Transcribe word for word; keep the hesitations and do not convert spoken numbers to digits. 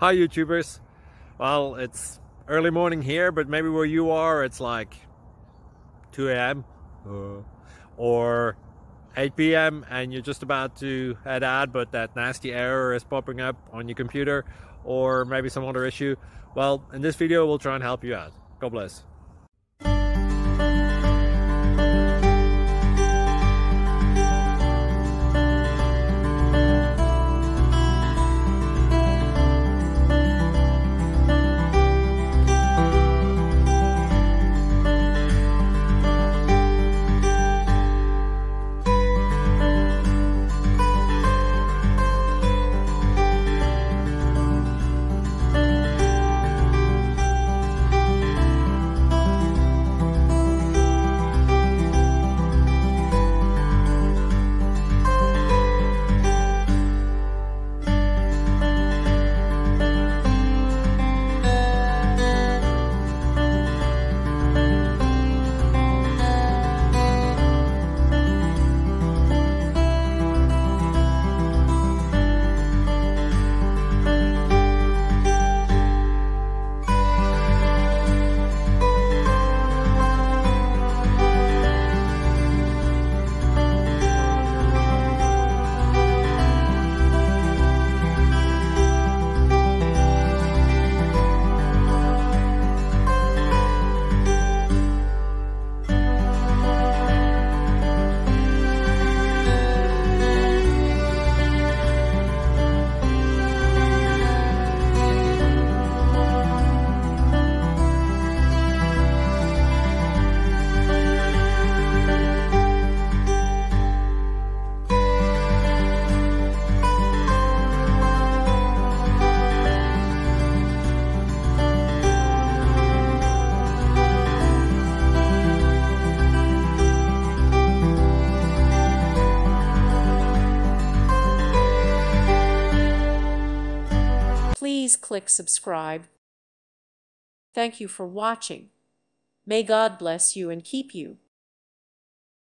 Hi YouTubers. Well, it's early morning here, but maybe where you are it's like two A M uh, or eight P M and you're just about to head out, but that nasty error is popping up on your computer, or maybe some other issue. Well, in this video we'll try and help you out. God bless. Please click subscribe. Thank you for watching. May God bless you and keep you.